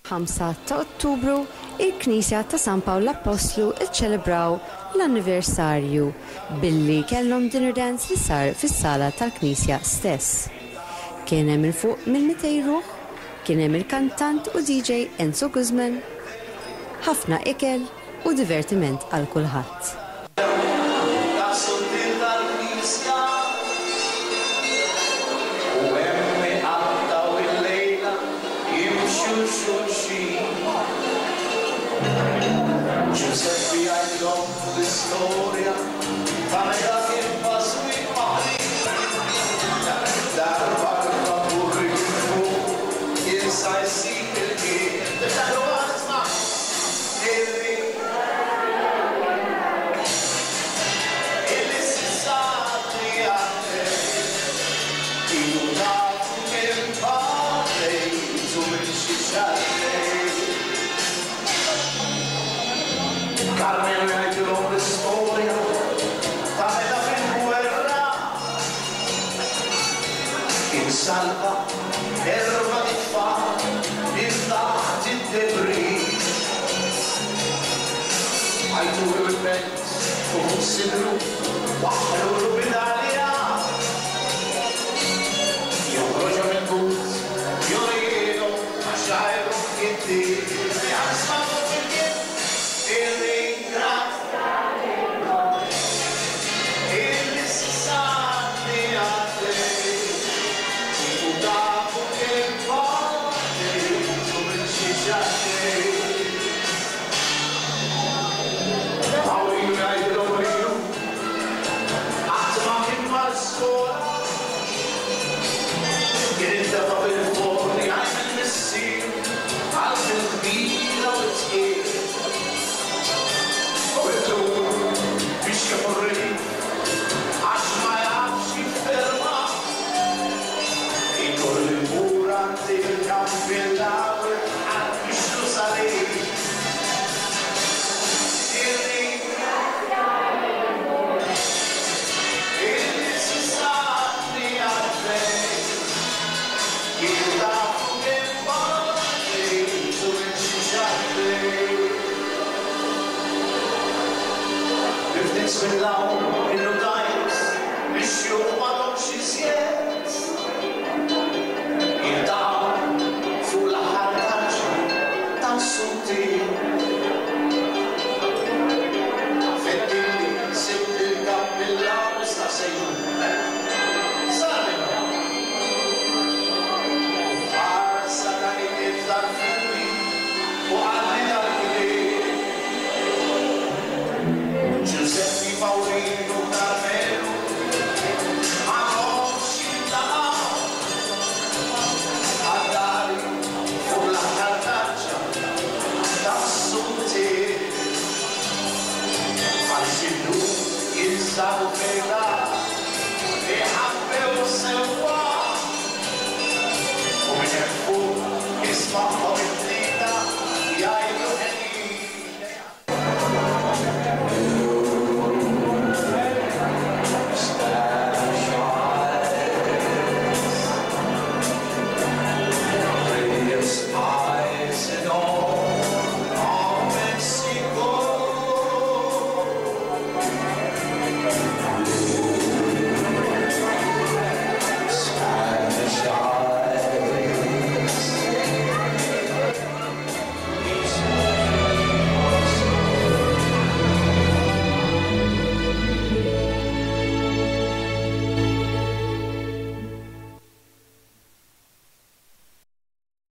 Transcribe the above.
5 ta' Ottubru, il-Knisja ta' San Pawl l-Apostlu iċċelebraw l-anniversarju billi kellhom dinner dance li sar fis-sala tal-Knisja stess. Kien hemm il-fuq minn 200 ruħ, kien hemm il-kantant u DJ Enzo Guzman, ħafna ikel u divertiment għal kulħadd. Giuseppe għajdom l-istoria ta' meta kien paswi maħli darba l-babur jifu jinsa jisik il-kien Tibtaħlu għan isma' illi s-sissati għadde kienu tafu kien badej tu minn xixadej Carmen għajdilom l-istoria ta' meta fil-gwerra kien salva erba tfal minn taħt id-debri għajdu il-pet u sidru waħlu l-bidalija joħroġu minn but joridu għaxajru kitti għasmamu fil-kien It's